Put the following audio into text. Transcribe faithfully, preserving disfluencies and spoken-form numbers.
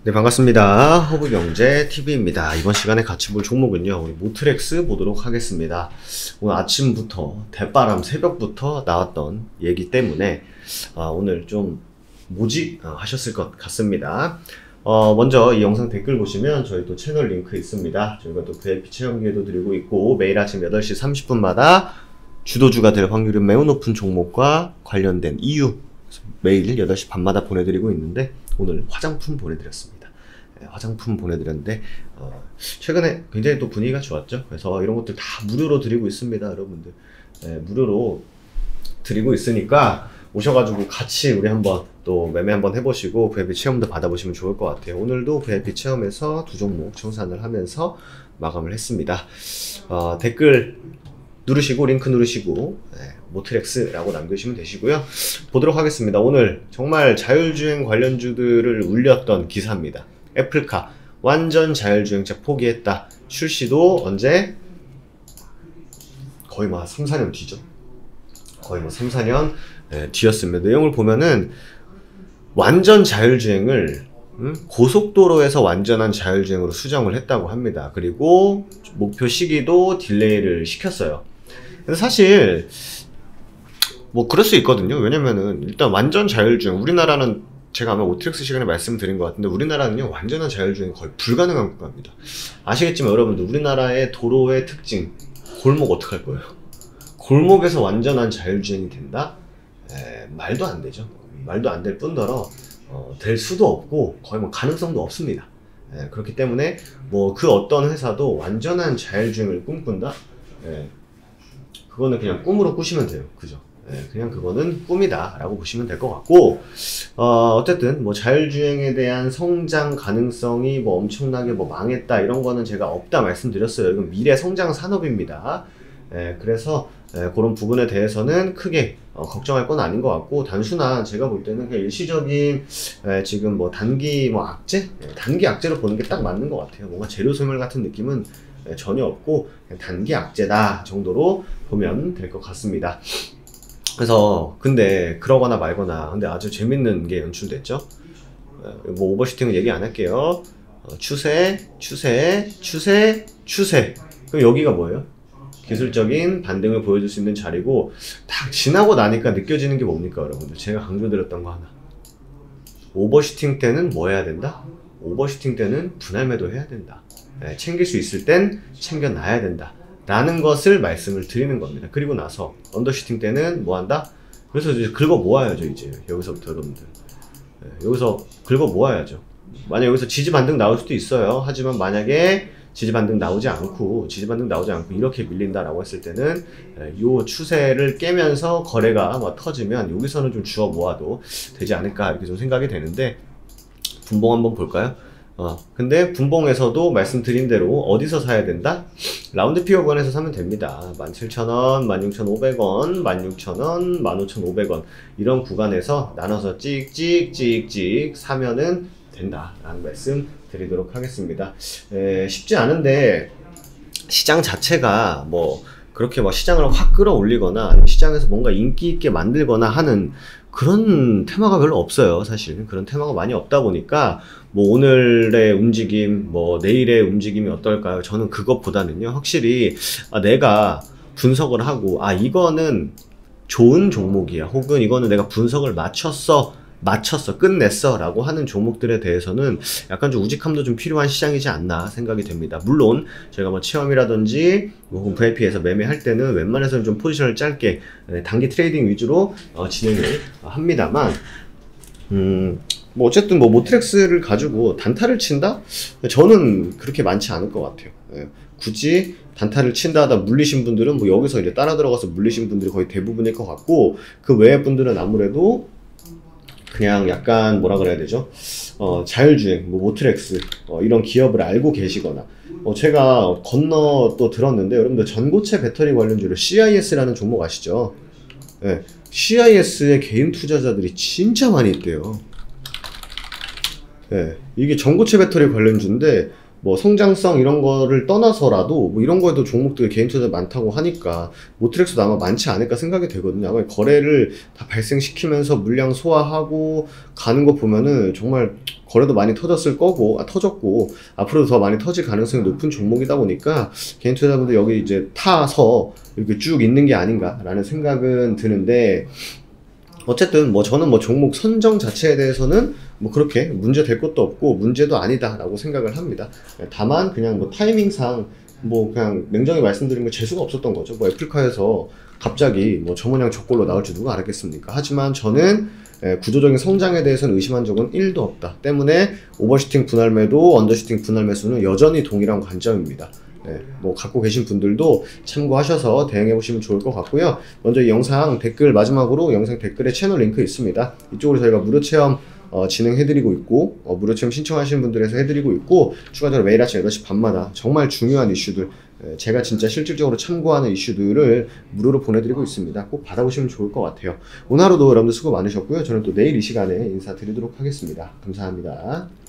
네, 반갑습니다. 허브경제티비입니다. 이번 시간에 같이 볼 종목은요, 우리 모트렉스 보도록 하겠습니다. 오늘 아침부터, 대바람 새벽부터 나왔던 얘기 때문에, 아, 오늘 좀, 뭐지? 아, 하셨을 것 같습니다. 어, 먼저 이 영상 댓글 보시면 저희 또 채널 링크 있습니다. 저희가 또 브이아이피 체험 기회도 드리고 있고, 매일 아침 여덟 시 삼십 분마다 주도주가 될 확률이 매우 높은 종목과 관련된 이유, 매일 여덟 시 반마다 보내드리고 있는데, 오늘 화장품 보내드렸습니다. 네, 화장품 보내드렸는데 어, 최근에 굉장히 또 분위기가 좋았죠. 그래서 이런 것들 다 무료로 드리고 있습니다, 여러분들. 네, 무료로 드리고 있으니까 오셔가지고 같이 우리 한번 또 매매 한번 해보시고 브이아이피 체험도 받아보시면 좋을 것 같아요. 오늘도 브이아이피 체험에서 두 종목 청산을 하면서 마감을 했습니다. 어, 댓글 누르시고 링크 누르시고 네, 모트렉스라고 남겨주시면 되시고요. 보도록 하겠습니다. 오늘 정말 자율주행 관련주들을 울렸던 기사입니다. 애플카 완전 자율주행차 포기했다. 출시도 언제? 거의 뭐 삼, 사 년 뒤죠. 거의 뭐 삼, 사 년 네, 뒤였습니다. 내용을 보면은 완전 자율주행을 음? 고속도로에서 완전한 자율주행으로 수정을 했다고 합니다. 그리고 목표 시기도 딜레이를 시켰어요. 근데 사실 뭐 그럴 수 있거든요. 왜냐면은 일단 완전 자율주행, 우리나라는 제가 아마 오트렉스 시간에 말씀드린 것 같은데 우리나라는요 완전한 자율주행이 거의 불가능한 국가입니다. 아시겠지만 여러분들, 우리나라의 도로의 특징, 골목 어떡할 거예요? 골목에서 완전한 자율주행이 된다? 에, 말도 안 되죠. 말도 안 될 뿐더러 어, 될 수도 없고 거의 뭐 가능성도 없습니다. 에, 그렇기 때문에 뭐 그 어떤 회사도 완전한 자율주행을 꿈꾼다? 에, 그거는 그냥 꿈으로 꾸시면 돼요. 그죠? 예, 그냥 그거는 꿈이다 라고 보시면 될 것 같고, 어, 어쨌든 뭐 자율주행에 대한 성장 가능성이 뭐 엄청나게 뭐 망했다 이런 거는 제가 없다 말씀드렸어요. 이건 미래 성장 산업입니다. 예, 그래서 예, 그런 부분에 대해서는 크게 어, 걱정할 건 아닌 것 같고, 단순한 제가 볼 때는 그냥 일시적인 예, 지금 뭐 단기 뭐 악재? 예, 단기 악재로 보는 게 딱 맞는 것 같아요. 뭔가 재료 소멸 같은 느낌은 예, 전혀 없고 그냥 단기 악재다 정도로 보면 될 것 같습니다. 그래서 근데 그러거나 말거나 근데 아주 재밌는 게 연출됐죠. 뭐 오버슈팅은 얘기 안 할게요. 어, 추세, 추세, 추세, 추세. 그럼 여기가 뭐예요? 기술적인 반등을 보여줄 수 있는 자리고, 딱 지나고 나니까 느껴지는 게 뭡니까 여러분들? 제가 강조드렸던 거 하나. 오버슈팅 때는 뭐 해야 된다? 오버슈팅 때는 분할 매도 해야 된다. 네, 챙길 수 있을 땐 챙겨놔야 된다 라는 것을 말씀을 드리는 겁니다. 그리고 나서 언더슈팅 때는 뭐 한다? 그래서 이제 긁어 모아야죠. 이제 여기서부터 여러분들 네, 여기서 긁어 모아야죠. 만약 여기서 지지 반등 나올 수도 있어요. 하지만 만약에 지지 반등 나오지 않고 지지 반등 나오지 않고 이렇게 밀린다라고 했을 때는 이 추세를 깨면서 거래가 뭐 터지면 여기서는 좀 주워 모아도 되지 않을까 이렇게 좀 생각이 되는데, 분봉 한번 볼까요? 어, 근데 분봉에서도 말씀드린 대로 어디서 사야 된다? 라운드 피어권에서 사면 됩니다. 만 칠천 원, 만 육천 오백 원, 만 육천 원, 만 오천 오백 원 이런 구간에서 나눠서 찍찍찍찍 사면은 된다 라는 말씀 드리도록 하겠습니다. 에, 쉽지 않은데 시장 자체가 뭐 그렇게 뭐 시장을 확 끌어올리거나 아니면 시장에서 뭔가 인기 있게 만들거나 하는 그런 테마가 별로 없어요. 사실 그런 테마가 많이 없다 보니까 뭐 오늘의 움직임, 뭐 내일의 움직임이 어떨까요? 저는 그것보다는요, 확실히 아, 내가 분석을 하고 아 이거는 좋은 종목이야, 혹은 이거는 내가 분석을 맞췄어 맞췄어 끝냈어 라고 하는 종목들에 대해서는 약간 좀 우직함도 좀 필요한 시장이지 않나 생각이 됩니다. 물론 저희가 뭐 체험이라든지 혹은 브이아이피에서 매매할 때는 웬만해서는 좀 포지션을 짧게 단기 트레이딩 위주로 어, 진행을 합니다만, 음, 뭐 어쨌든 뭐 모트렉스를 가지고 단타를 친다? 저는 그렇게 많지 않을 것 같아요. 예, 굳이 단타를 친다 하다 물리신 분들은 뭐 여기서 이제 따라 들어가서 물리신 분들이 거의 대부분일 것 같고, 그 외의 분들은 아무래도 그냥 약간 뭐라 그래야 되죠? 어, 자율주행, 뭐 모트렉스 어, 이런 기업을 알고 계시거나, 어, 제가 건너 또 들었는데 여러분들 전고체 배터리 관련주로 씨아이에스라는 종목 아시죠? 네, 씨아이에스의 개인 투자자들이 진짜 많이 있대요. 네, 이게 전고체 배터리 관련주인데 뭐 성장성 이런 거를 떠나서라도 뭐 이런 거에도 종목들 개인 투자 많다고 하니까 모트렉스도 아마 많지 않을까 생각이 되거든요. 아마 거래를 다 발생시키면서 물량 소화하고 가는 거 보면은 정말 거래도 많이 터졌을 거고, 아, 터졌고 앞으로도 더 많이 터질 가능성이 높은 종목이다 보니까 개인 투자자분들 여기 이제 타서 이렇게 쭉 있는 게 아닌가라는 생각은 드는데, 어쨌든 뭐 저는 뭐 종목 선정 자체에 대해서는 뭐 그렇게 문제 될 것도 없고 문제도 아니다 라고 생각을 합니다. 다만 그냥 뭐 타이밍상 뭐 그냥 냉정히 말씀드리면 재수가 없었던 거죠. 뭐 애플카에서 갑자기 뭐 저 모양 저꼴로 나올지 누가 알았겠습니까? 하지만 저는 구조적인 성장에 대해서는 의심한 적은 일도 없다 때문에 오버슈팅 분할 매도, 언더슈팅 분할 매수는 여전히 동일한 관점입니다. 네, 뭐 갖고 계신 분들도 참고하셔서 대응해 보시면 좋을 것 같고요. 먼저 이 영상 댓글, 마지막으로 영상 댓글에 채널 링크 있습니다. 이쪽으로 저희가 무료 체험 어, 진행해드리고 있고, 어, 무료 체험 신청하시는 분들에서 해드리고 있고, 추가적으로 매일 아침 여덟 시 반마다 정말 중요한 이슈들, 에, 제가 진짜 실질적으로 참고하는 이슈들을 무료로 보내드리고 있습니다. 꼭 받아보시면 좋을 것 같아요. 오늘 하루도 여러분들 수고 많으셨고요. 저는 또 내일 이 시간에 인사드리도록 하겠습니다. 감사합니다.